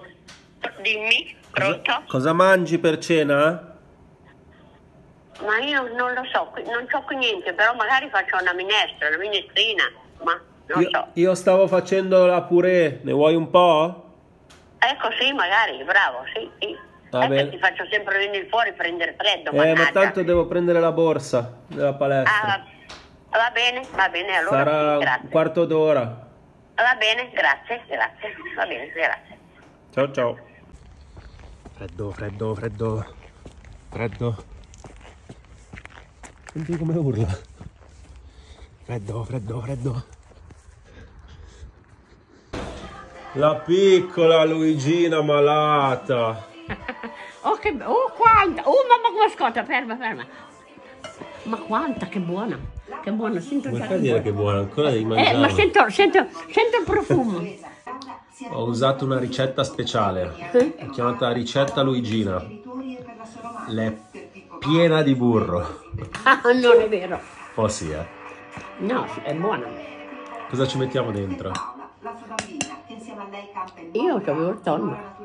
Dimmi, pronto? Cosa mangi per cena? Ma io non lo so, non c'ho qui niente, però magari faccio una minestrina, ma non so. Io stavo facendo la purè, ne vuoi un po'? Ecco, sì, magari, bravo, sì, sì. Vabbè. Ti faccio sempre venire fuori a prendere freddo, Ma mannaggia. tanto devo prendere la borsa della palestra. Va bene, allora Sarà sì, grazie. un quarto d'ora. Va bene, grazie, va bene, grazie. Ciao ciao. Freddo. Senti come urla. Freddo. La piccola Luigina malata. Quanta! Mamma come scotta, ferma. Ma quanta, che buona, sento Come già fai a che dire che è buona? Ancora devi mangiare. ma sento il profumo. Ho usato una ricetta speciale. L'ho chiamata ricetta Luigina. L'è piena di burro. Ah, non è vero. Oh sì, eh. No, è buona. Cosa ci mettiamo dentro? Io avevo il tonno.